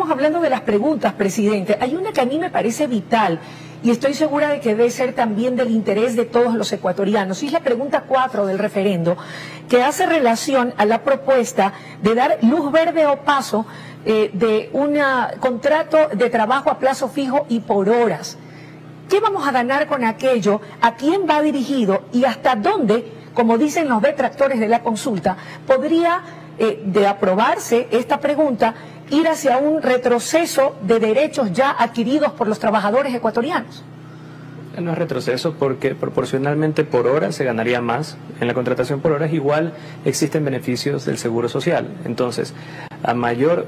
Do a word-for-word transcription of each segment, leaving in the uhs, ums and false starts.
estamos hablando de las preguntas, presidente, hay una que a mí me parece vital y estoy segura de que debe ser también del interés de todos los ecuatorianos. Y es la pregunta cuatro del referendo, que hace relación a la propuesta de dar luz verde o paso eh, de un contrato de trabajo a plazo fijo y por horas. ¿Qué vamos a ganar con aquello? ¿A quién va dirigido? ¿Y hasta dónde, como dicen los detractores de la consulta, podría, eh, de aprobarse esta pregunta, ir hacia un retroceso de derechos ya adquiridos por los trabajadores ecuatorianos? No es retroceso porque proporcionalmente por hora se ganaría más. En la contratación por horas igual existen beneficios del seguro social. Entonces, a mayor,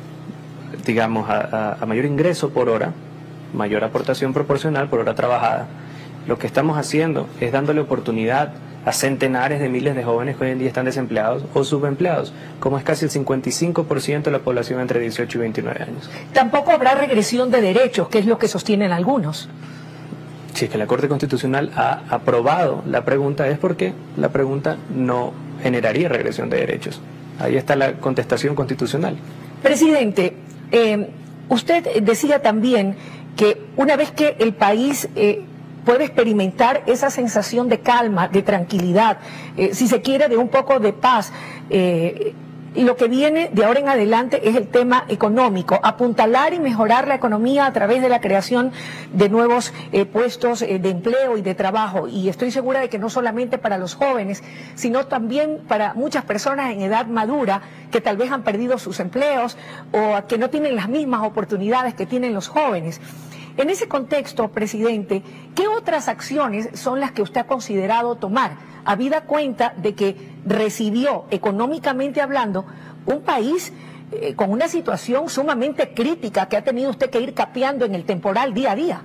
digamos, a, a, a mayor ingreso por hora, mayor aportación proporcional por hora trabajada. Lo que estamos haciendo es dándole oportunidad a centenares de miles de jóvenes que hoy en día están desempleados o subempleados, como es casi el cincuenta y cinco por ciento de la población entre dieciocho y veintinueve años. Tampoco habrá regresión de derechos, que es lo que sostienen algunos. Si es que la Corte Constitucional ha aprobado la pregunta, es porque la pregunta no generaría regresión de derechos. Ahí está la contestación constitucional. Presidente, eh, usted decía también que una vez que el país eh, puede experimentar esa sensación de calma, de tranquilidad, eh, si se quiere, de un poco de paz, eh, y lo que viene de ahora en adelante es el tema económico, apuntalar y mejorar la economía a través de la creación de nuevos eh, puestos eh, de empleo y de trabajo. Y estoy segura de que no solamente para los jóvenes, sino también para muchas personas en edad madura que tal vez han perdido sus empleos o que no tienen las mismas oportunidades que tienen los jóvenes. En ese contexto, presidente, ¿qué otras acciones son las que usted ha considerado tomar, habida cuenta de que recibió, económicamente hablando, un país eh, con una situación sumamente crítica que ha tenido usted que ir capeando en el temporal día a día?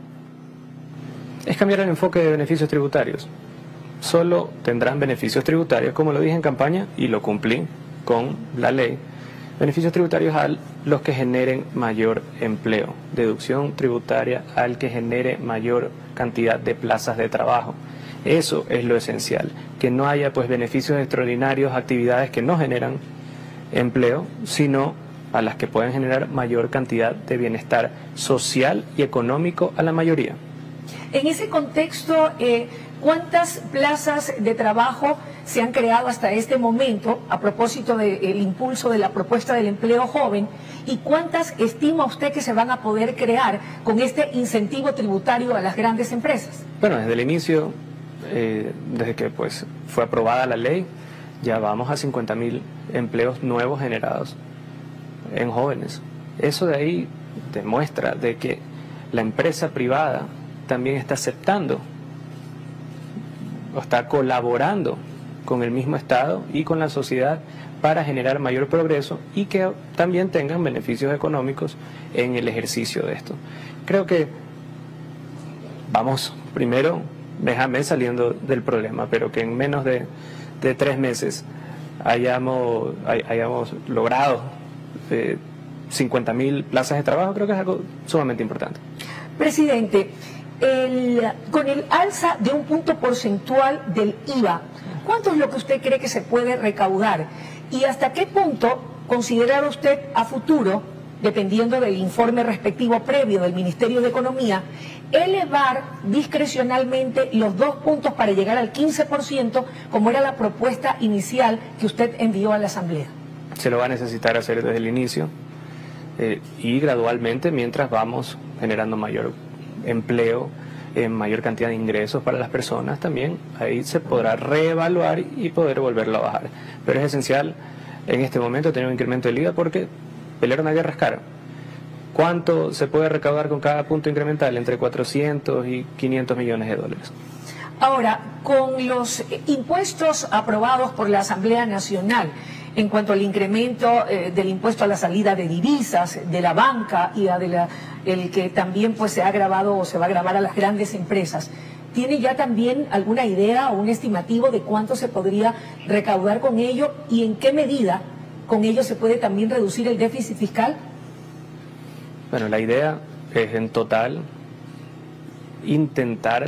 Es cambiar el enfoque de beneficios tributarios. Solo tendrán beneficios tributarios, como lo dije en campaña, y lo cumplí con la ley, beneficios tributarios a los que generen mayor empleo, deducción tributaria al que genere mayor cantidad de plazas de trabajo. Eso es lo esencial, que no haya pues beneficios extraordinarios, actividades que no generan empleo, sino a las que pueden generar mayor cantidad de bienestar social y económico a la mayoría. En ese contexto, eh, ¿cuántas plazas de trabajo se han creado hasta este momento a propósito del impulso de la propuesta del empleo joven? ¿Y cuántas estima usted que se van a poder crear con este incentivo tributario a las grandes empresas? Bueno, desde el inicio, eh, desde que pues fue aprobada la ley, ya vamos a cincuenta mil empleos nuevos generados en jóvenes. Eso de ahí demuestra de que la empresa privada también está aceptando o está colaborando con el mismo Estado y con la sociedad para generar mayor progreso y que también tengan beneficios económicos en el ejercicio de esto. Creo que vamos primero, déjame saliendo del problema, pero que en menos de, de tres meses hayamos, hay, hayamos logrado eh, cincuenta mil plazas de trabajo, creo que es algo sumamente importante. Presidente, el, con el alza de un punto porcentual del I V A, ¿cuánto es lo que usted cree que se puede recaudar? ¿Y hasta qué punto considera usted a futuro, dependiendo del informe respectivo previo del Ministerio de Economía, elevar discrecionalmente los dos puntos para llegar al quince por ciento, como era la propuesta inicial que usted envió a la Asamblea? Se lo va a necesitar hacer desde el inicio eh, y gradualmente mientras vamos generando mayor empleo, en mayor cantidad de ingresos para las personas, también ahí se podrá reevaluar y poder volverlo a bajar. Pero es esencial en este momento tener un incremento del I V A porque pelear una guerra es caro. ¿Cuánto se puede recaudar con cada punto incremental? Entre cuatrocientos y quinientos millones de dólares. Ahora, con los impuestos aprobados por la Asamblea Nacional, en cuanto al incremento eh, del impuesto a la salida de divisas, de la banca y a de la, el que también pues se ha agravado o se va a agravar a las grandes empresas, ¿tiene ya también alguna idea o un estimativo de cuánto se podría recaudar con ello y en qué medida con ello se puede también reducir el déficit fiscal? Bueno, la idea es en total intentar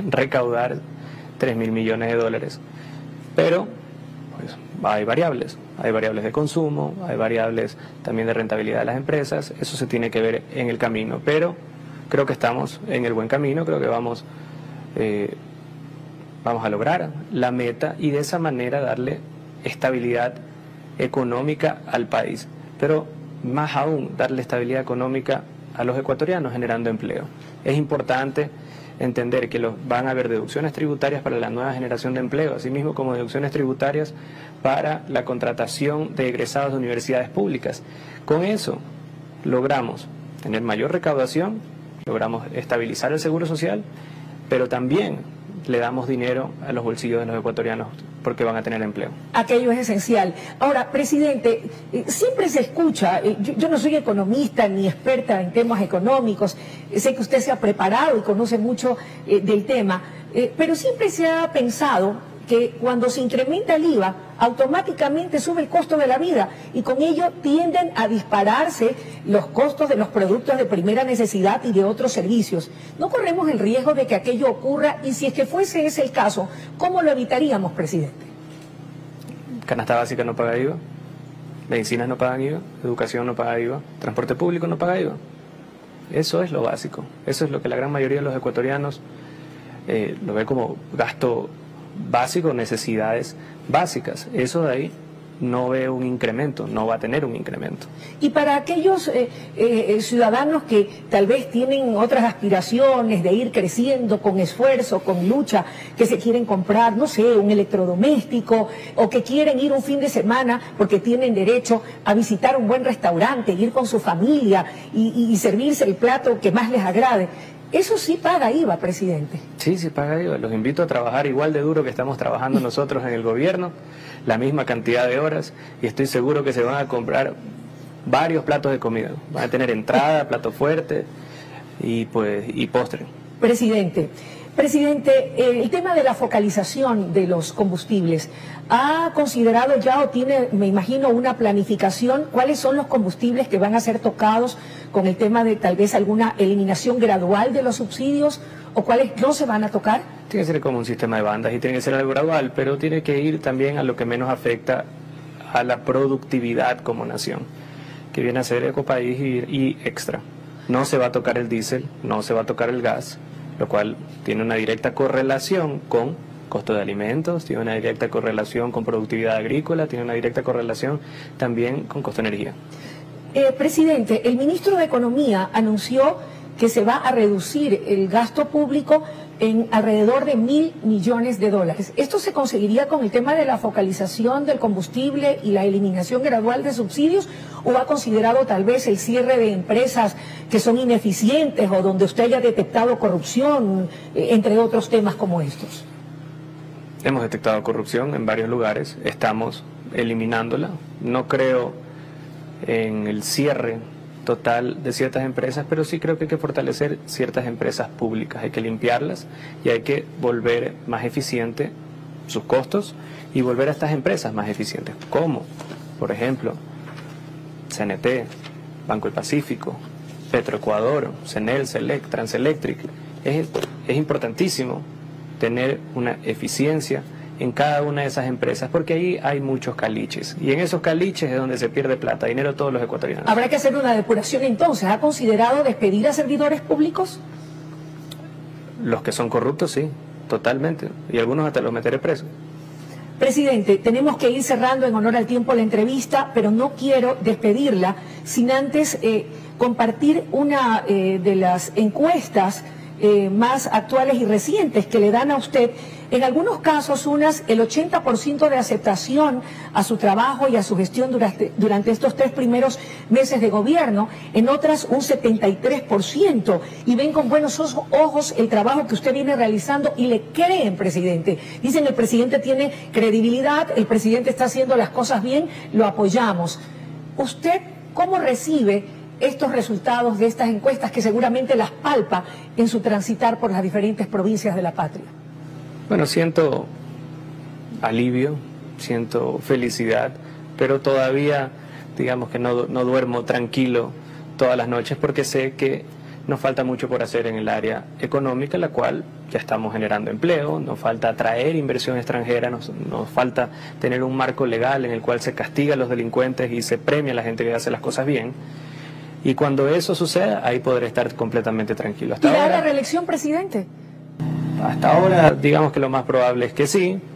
recaudar tres mil millones de dólares, pero pues hay variables. hay variables de consumo, hay variables también de rentabilidad de las empresas, eso se tiene que ver en el camino, pero creo que estamos en el buen camino, creo que vamos, eh, vamos a lograr la meta y de esa manera darle estabilidad económica al país, pero más aún darle estabilidad económica a los ecuatorianos generando empleo. Es importante entender que los, van a haber deducciones tributarias para la nueva generación de empleo, así mismo como deducciones tributarias para la contratación de egresados de universidades públicas. Con eso logramos tener mayor recaudación, logramos estabilizar el seguro social, pero también le damos dinero a los bolsillos de los ecuatorianos porque van a tener empleo. Aquello es esencial. Ahora, presidente, eh, siempre se escucha, eh, yo, yo no soy economista ni experta en temas económicos, eh, sé que usted se ha preparado y conoce mucho eh, del tema, eh, pero siempre se ha pensado que cuando se incrementa el I V A, automáticamente sube el costo de la vida y con ello tienden a dispararse los costos de los productos de primera necesidad y de otros servicios. ¿No corremos el riesgo de que aquello ocurra? Y si es que fuese ese el caso, ¿cómo lo evitaríamos, presidente? Canasta básica no paga I V A, medicinas no pagan I V A, educación no paga I V A, transporte público no paga I V A. Eso es lo básico, eso es lo que la gran mayoría de los ecuatorianos eh, lo ve como gasto básico, necesidades básicas. Eso de ahí no ve un incremento, no va a tener un incremento. Y para aquellos eh, eh, ciudadanos que tal vez tienen otras aspiraciones de ir creciendo con esfuerzo, con lucha, que se quieren comprar, no sé, un electrodoméstico, o que quieren ir un fin de semana porque tienen derecho a visitar un buen restaurante, ir con su familia y, y, y servirse el plato que más les agrade. Eso sí paga I V A, presidente. Sí, sí paga I V A. Los invito a trabajar igual de duro que estamos trabajando nosotros en el gobierno, la misma cantidad de horas, y estoy seguro que se van a comprar varios platos de comida. Van a tener entrada, plato fuerte y pues y postre. Presidente, Presidente, el tema de la focalización de los combustibles, ¿ha considerado ya o tiene, me imagino, una planificación? ¿Cuáles son los combustibles que van a ser tocados con el tema de tal vez alguna eliminación gradual de los subsidios o cuáles no se van a tocar? Tiene que ser como un sistema de bandas y tiene que ser algo gradual, pero tiene que ir también a lo que menos afecta a la productividad como nación, que viene a ser Ecopaís y, y Extra. No se va a tocar el diésel, no se va a tocar el gas, lo cual tiene una directa correlación con costo de alimentos, tiene una directa correlación con productividad agrícola, tiene una directa correlación también con costo de energía. Eh, presidente, el ministro de Economía anunció que se va a reducir el gasto público en alrededor de mil millones de dólares. ¿Esto se conseguiría con el tema de la focalización del combustible y la eliminación gradual de subsidios o ha considerado tal vez el cierre de empresas que son ineficientes o donde usted haya detectado corrupción, eh, entre otros temas como estos? Hemos detectado corrupción en varios lugares, estamos eliminándola. No creo en el cierre total de ciertas empresas, pero sí creo que hay que fortalecer ciertas empresas públicas, hay que limpiarlas y hay que volver más eficiente sus costos y volver a estas empresas más eficientes, como por ejemplo C N T, Banco del Pacífico, Petroecuador, Cenel, Select, Transelectric. Es, es importantísimo tener una eficiencia en cada una de esas empresas, porque ahí hay muchos caliches, y en esos caliches es donde se pierde plata, dinero de todos los ecuatorianos. Habrá que hacer una depuración entonces. ¿Ha considerado despedir a servidores públicos? Los que son corruptos, sí, totalmente, y algunos hasta los meteré presos. Presidente, tenemos que ir cerrando en honor al tiempo la entrevista, pero no quiero despedirla sin antes eh, compartir una eh, de las encuestas eh, más actuales y recientes que le dan a usted. En algunos casos, unas, el ochenta por ciento de aceptación a su trabajo y a su gestión durante, durante estos tres primeros meses de gobierno, en otras un setenta y tres por ciento, y ven con buenos ojos el trabajo que usted viene realizando y le creen, presidente. Dicen, el presidente tiene credibilidad, el presidente está haciendo las cosas bien, lo apoyamos. ¿Usted cómo recibe estos resultados de estas encuestas que seguramente las palpa en su transitar por las diferentes provincias de la patria? Bueno, siento alivio, siento felicidad, pero todavía, digamos que no, no duermo tranquilo todas las noches porque sé que nos falta mucho por hacer en el área económica, la cual ya estamos generando empleo, nos falta atraer inversión extranjera, nos, nos falta tener un marco legal en el cual se castiga a los delincuentes y se premia a la gente que hace las cosas bien. Y cuando eso suceda, ahí podré estar completamente tranquilo. Hasta ¿Y ahora, la reelección, presidente? hasta ahora, digamos que lo más probable es que sí.